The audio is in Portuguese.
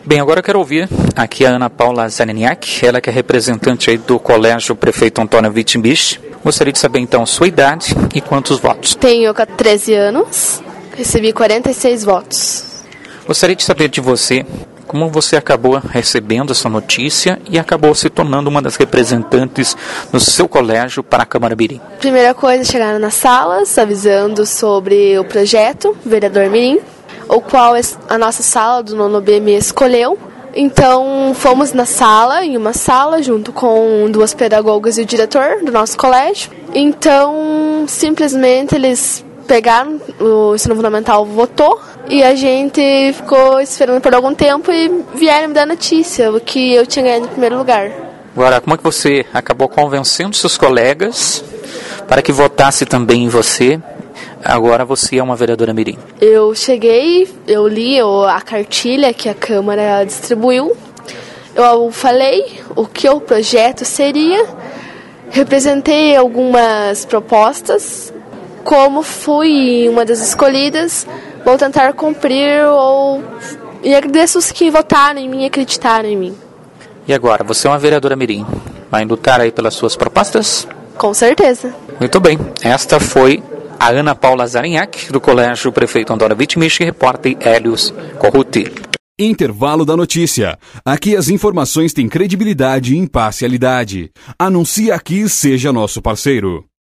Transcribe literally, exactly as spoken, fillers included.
Bem, agora eu quero ouvir aqui a Ana Paula Zariniak, ela que é representante aí do Colégio Prefeito Antônio Wittenbich. Gostaria de saber então sua idade e quantos votos. Tenho treze anos, recebi quarenta e seis votos. Gostaria de saber de você como você acabou recebendo essa notícia e acabou se tornando uma das representantes do seu colégio para a Câmara Mirim. Primeira coisa, chegaram nas salas avisando sobre o projeto Vereador Mirim, o qual a nossa sala do nono B me escolheu. Então fomos na sala, em uma sala, junto com duas pedagogas e o diretor do nosso colégio. Então simplesmente eles pegaram, o ensino fundamental votou e a gente ficou esperando por algum tempo e vieram me dar notícia, o que eu tinha ganhado em primeiro lugar. Agora, como é que você acabou convencendo seus colegas para que votasse também em você? Agora você é uma vereadora mirim. Eu cheguei, eu li a cartilha que a Câmara distribuiu, eu falei o que o projeto seria, representei algumas propostas, como fui uma das escolhidas, vou tentar cumprir ou... e agradeço os que votaram em mim e acreditaram em mim. E agora, você é uma vereadora mirim, vai lutar aí pelas suas propostas? Com certeza. Muito bem, esta foi a Ana Paula Zariniak, do Colégio Prefeito Antônio Wittenbich, repórter Hélios Corruti. Intervalo da notícia. Aqui as informações têm credibilidade e imparcialidade. Anuncie aqui, seja nosso parceiro.